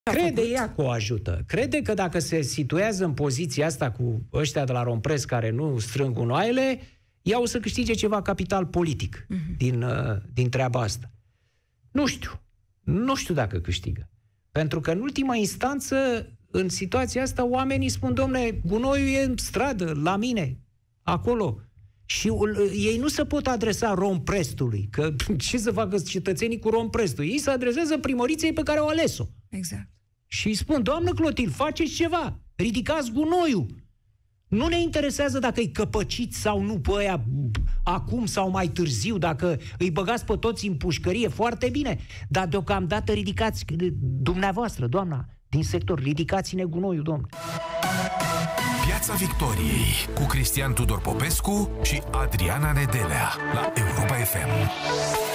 Crede ea că o ajută. Crede că dacă se situează în poziția asta cu ăștia de la Rompresc care nu strâng gunoaiele, ea o să câștige ceva capital politic din treaba asta. Nu știu dacă câștigă. Pentru că în ultima instanță, în situația asta, oamenii spun, dom'le, gunoiul e în stradă, la mine, acolo. Și ei nu se pot adresa Romprestului, că ce să facă cetățenii cu Romprestul? Ei se adresează primăriței pe care au ales-o. Exact. Și îi spun, doamnă Clotilde, faceți ceva, ridicați gunoiul. Nu ne interesează dacă îi căpăciți sau nu pe aia acum sau mai târziu, dacă îi băgați pe toți în pușcărie, foarte bine. Dar deocamdată ridicați dumneavoastră, doamna, din sector, ridicați-ne gunoiul, domnule. Piața Victoriei cu Cristian Tudor Popescu și Adriana Nedelea la Europa FM.